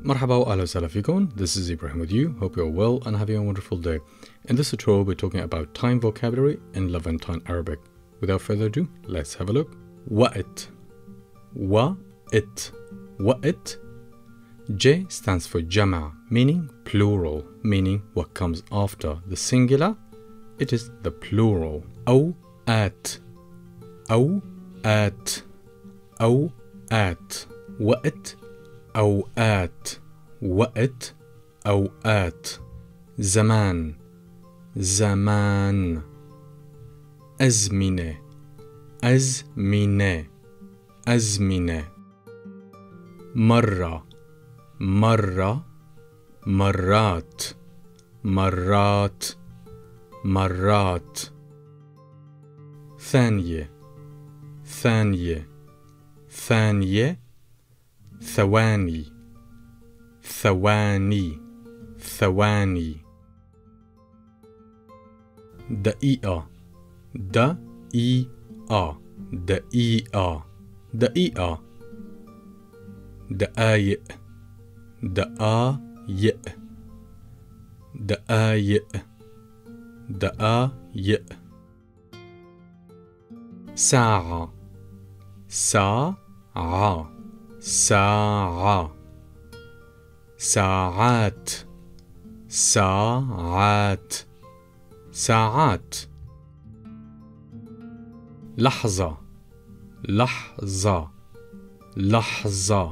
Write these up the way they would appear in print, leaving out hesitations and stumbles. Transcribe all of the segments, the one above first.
Marhaba wa ahla wa sahla fikum. This is Ibrahim with you. Hope you're well and having a wonderful day. In this tutorial, we're talking about time vocabulary in Levantine Arabic. Without further ado, let's have a look. Wa'it. Wa'it. Wa'it. J stands for jama', meaning plural, meaning what comes after the singular. It is the plural. Aw'at. Aw'at. Aw'at. Wa'it. أوقات وقت أوقات زمان زمان أزمنة أزمنة أزمنة مرة مرة مرات مرات مرات ثانية ثانية ثانية ثواني ثواني ثواني دقيقة دقيقة دقيقة دقيقة دقايق دقايق دقايق دقايق ساعة ساعة ساعة ساعات ساعات ساعات لحظة لحظة لحظة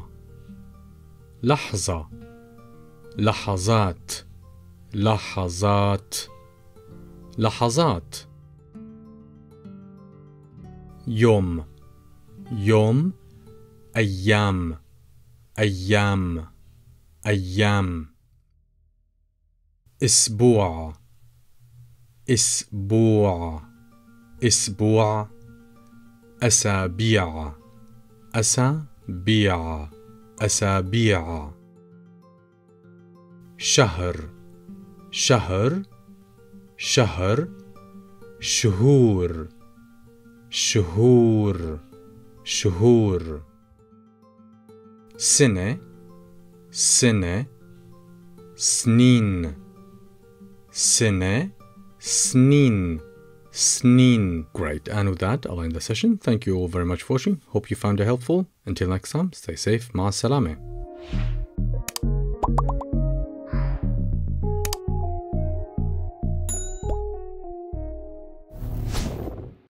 لحظة لحظات لحظات لحظات يوم يوم أيام أيام أيام أسبوع أسبوع أسبوع أسابيع أسابيع أسابيع شهر شهر شهر شهور شهور شهور سنة سنة سنين سنة سنين سنين. Great, and with that I'll end the session. Thank you all very much for watching. Hope you found it helpful. Until next time, stay safe. Ma salame.